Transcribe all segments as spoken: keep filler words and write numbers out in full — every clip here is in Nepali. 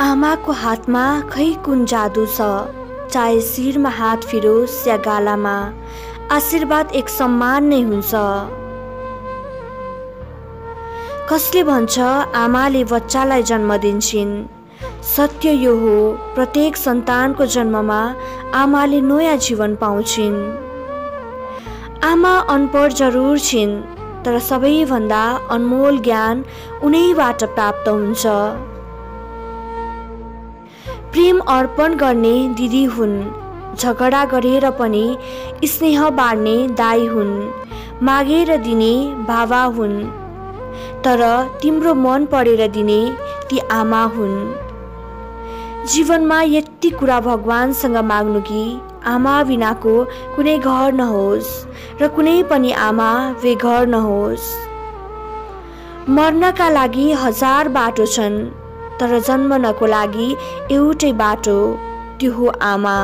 आमाको हातमा खै कुन जादु छ, चाहे शिरमा हात फिरोस् या गालामा, आशीर्वाद एक सम्मान नै हुन्छ। कसले भन्छ आमाले बच्चालाई जन्म दिन्छन्? सत्य यो हो, प्रत्येक सन्तानको जन्ममा आमाले नयाँ जीवन पाउँछिन्। आमा अनपढ जरुर छिन्, तर सबैभन्दा अनमोल ज्ञान उनैबाट प्राप्त हुन्छ। प्रेम अर्पण गर्ने दिदी हुन्, झगडा गरेर पनि स्नेह बाँड्ने दाई हुन्, मागेर दिने बाबा हुन्, तर तिम्रो मन परेर दिने ती आमा हुन्। जीवनमा यति कुरा भगवानसँग माग्नु कि आमा बिनाको कुनै घर नहोस् र कुनै पनि आमा बेघर नहोस्। मर्नका लागि हजार बाटो छन्, तर जन्मनको लागि एउटै बाटो, त्यो हो आमा।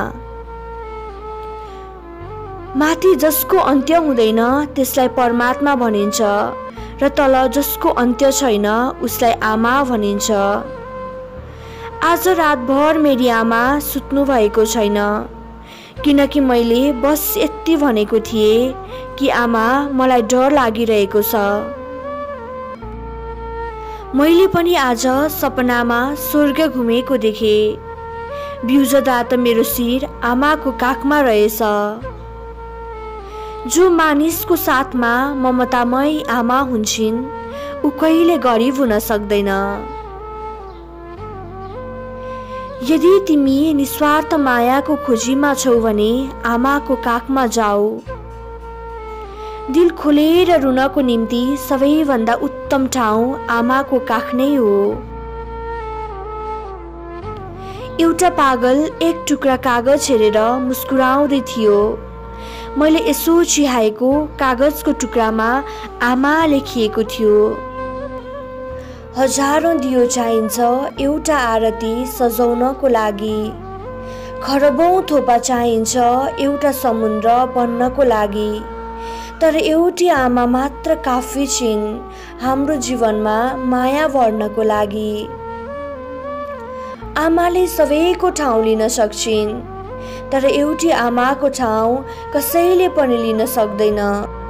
माथि जसको अन्त्य हुँदैन त्यसलाई परमात्मा भनिन्छ र तल जसको अन्त्य छैन उसलाई आमा भनिन्छ। आज रातभर मेरी आमा सुत्नु भएको छैन, किनकि मैले बस यति भनेको थिएँ कि आमा मलाई डर लागिरहेको छ। मैले पनि आज सपनामा स्वर्ग घुमेको देखेँ। बिउजदा त मेरो शिर आमाको काखमा रहेछ। जो मानिसको साथमा ममतामय आमा हुन्छन् ऊ कहिले गरिब हुन सक्दैन। यदि तिमी निस्वार्थ मायाको खोजीमा छौ भने आमाको काखमा जाऊ। दिल खोलेर रुनको निम्ति सबैभन्दा उत्तम ठाउँ आमाको काख नै हो। एउटा पागल एक टुक्रा कागज हेरेर मुस्कुराउँदै थियो। मैले यसो चिहाएको कागजको टुक्रामा आमा लेखिएको थियो। हजारौं दियो चाहिन्छ एउटा आरती सजाउनको लागि, खरबौं थोपा चाहिन्छ एउटा समुद्र बन्नको लागि, तर एउटी आमा मात्र काफी छिन् हाम्रो जीवनमा माया भर्नको लागि। आमाले सबैको ठाउँ लिन सक्छिन्, तर एउटी आमाको ठाउँ कसैले पनि लिन सक्दैन।